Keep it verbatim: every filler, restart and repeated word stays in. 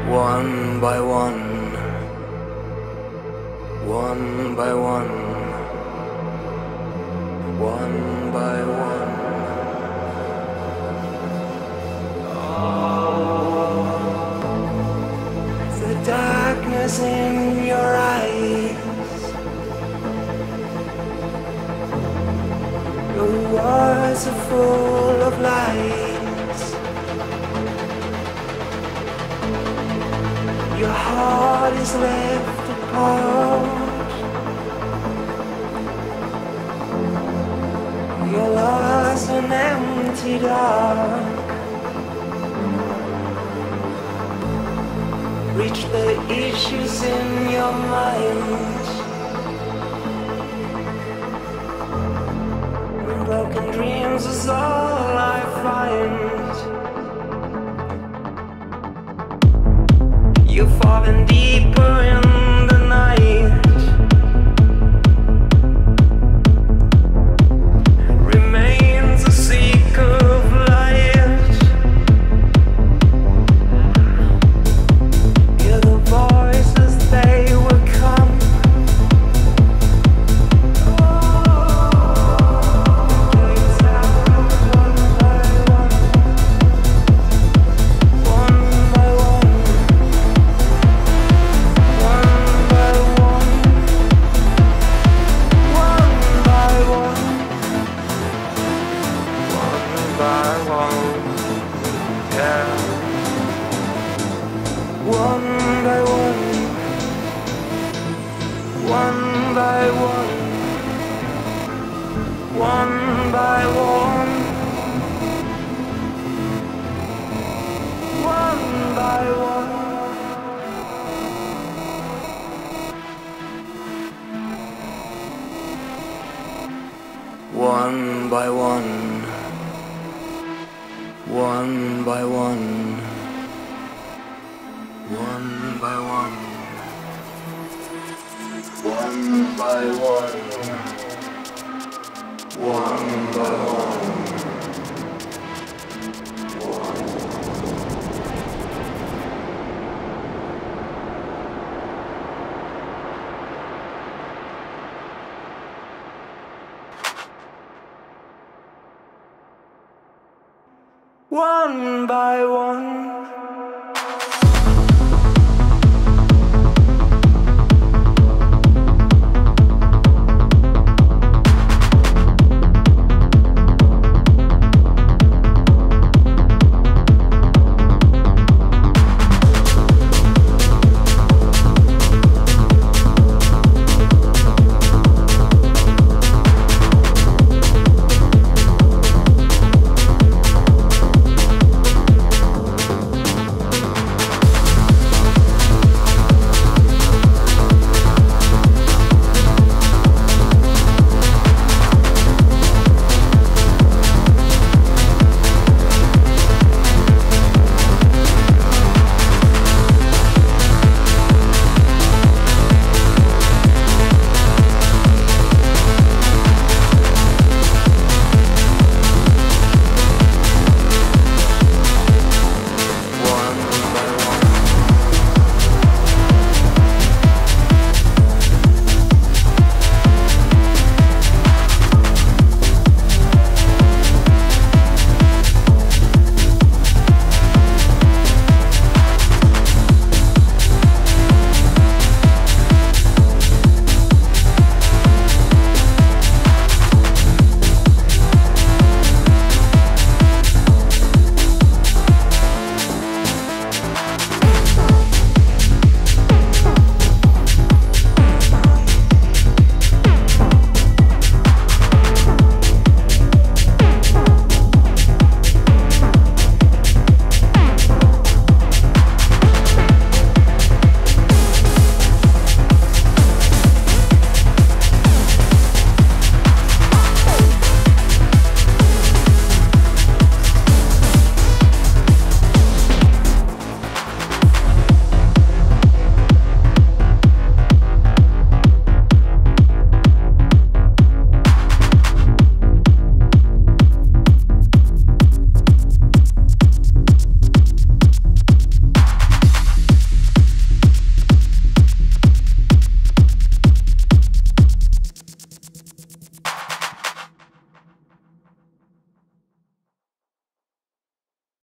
One by one, one by one, one by one. Oh, the darkness in your eyes, your words are full of lies. Your heart is left apart. You're lost in empty dark. Reach the issues in your mind. Broken dreams is all I find. You're falling deeper in the night. Remains a seeker of light. Hear the voices, they will come. Days out one by one, one by one. One by one, one by one, one by one, one by one. One by one, one by one. One by one, one by one, one by one, one. One by one.